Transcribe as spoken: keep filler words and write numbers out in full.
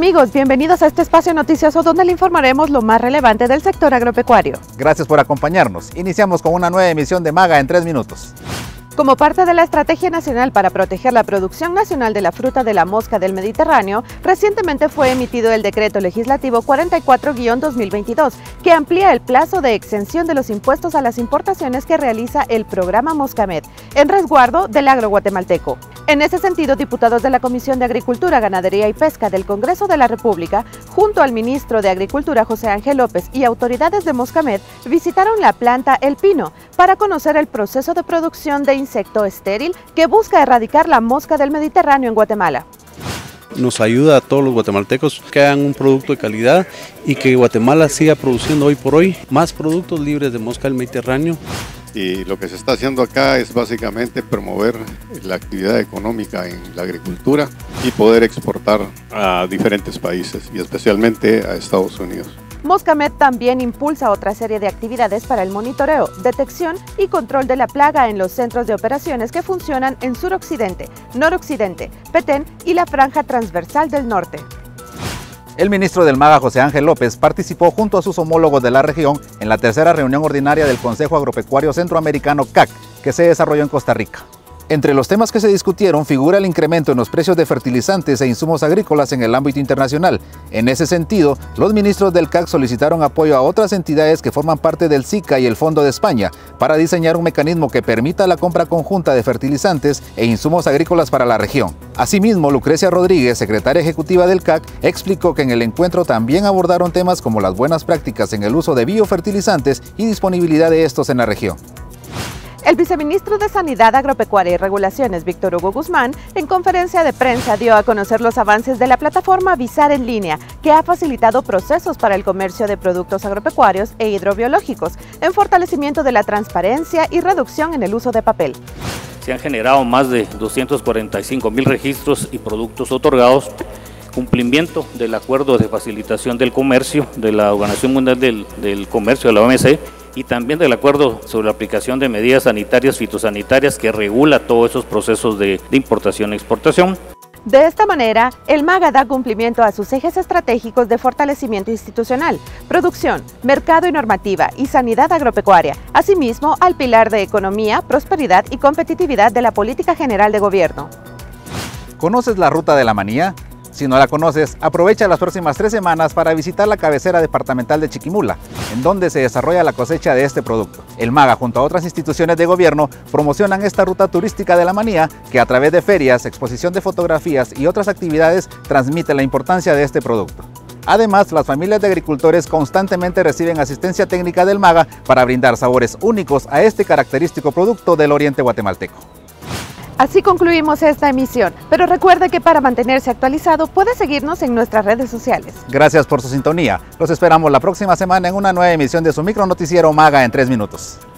amigos, bienvenidos a este espacio noticioso donde le informaremos lo más relevante del sector agropecuario. Gracias por acompañarnos. Iniciamos con una nueva emisión de MAGA en tres minutos. Como parte de la Estrategia Nacional para proteger la producción nacional de la fruta de la mosca del Mediterráneo, recientemente fue emitido el Decreto Legislativo cuarenta y cuatro guión dos mil veintidós, que amplía el plazo de exención de los impuestos a las importaciones que realiza el programa Moscamed, en resguardo del agro guatemalteco. En ese sentido, diputados de la Comisión de Agricultura, Ganadería y Pesca del Congreso de la República, junto al ministro de Agricultura José Ángel López y autoridades de Moscamed, visitaron la planta El Pino para conocer el proceso de producción de insecto estéril que busca erradicar la mosca del Mediterráneo en Guatemala. Nos ayuda a todos los guatemaltecos que hagan un producto de calidad y que Guatemala siga produciendo hoy por hoy más productos libres de mosca del Mediterráneo. Y lo que se está haciendo acá es básicamente promover la actividad económica en la agricultura y poder exportar a diferentes países y especialmente a Estados Unidos. Moscamed también impulsa otra serie de actividades para el monitoreo, detección y control de la plaga en los centros de operaciones que funcionan en suroccidente, noroccidente, Petén y la franja transversal del norte. El ministro del MAGA, José Ángel López, participó junto a sus homólogos de la región en la tercera reunión ordinaria del Consejo Agropecuario Centroamericano C A C, que se desarrolló en Costa Rica. Entre los temas que se discutieron figura el incremento en los precios de fertilizantes e insumos agrícolas en el ámbito internacional. En ese sentido, los ministros del C A C solicitaron apoyo a otras entidades que forman parte del SICA y el Fondo de España para diseñar un mecanismo que permita la compra conjunta de fertilizantes e insumos agrícolas para la región. Asimismo, Lucrecia Rodríguez, secretaria ejecutiva del C A C, explicó que en el encuentro también abordaron temas como las buenas prácticas en el uso de biofertilizantes y disponibilidad de estos en la región. El viceministro de Sanidad Agropecuaria y Regulaciones, Víctor Hugo Guzmán, en conferencia de prensa dio a conocer los avances de la plataforma Visar en línea, que ha facilitado procesos para el comercio de productos agropecuarios e hidrobiológicos, en fortalecimiento de la transparencia y reducción en el uso de papel. Se han generado más de doscientos cuarenta y cinco mil registros y productos otorgados, cumplimiento del Acuerdo de Facilitación del Comercio de la Organización Mundial del, del Comercio, de la O M C, y también del acuerdo sobre la aplicación de medidas sanitarias fitosanitarias que regula todos esos procesos de, de importación y exportación. De esta manera, el MAGA da cumplimiento a sus ejes estratégicos de fortalecimiento institucional, producción, mercado y normativa y sanidad agropecuaria, asimismo al pilar de economía, prosperidad y competitividad de la política general de gobierno. ¿Conoces la ruta de la manía? Si no la conoces, aprovecha las próximas tres semanas para visitar la cabecera departamental de Chiquimula, en donde se desarrolla la cosecha de este producto. El MAGA, junto a otras instituciones de gobierno, promocionan esta ruta turística de la manía, que a través de ferias, exposición de fotografías y otras actividades transmite la importancia de este producto. Además, las familias de agricultores constantemente reciben asistencia técnica del MAGA para brindar sabores únicos a este característico producto del oriente guatemalteco. Así concluimos esta emisión, pero recuerde que para mantenerse actualizado puede seguirnos en nuestras redes sociales. Gracias por su sintonía. Los esperamos la próxima semana en una nueva emisión de su micronoticiero MAGA en tres minutos.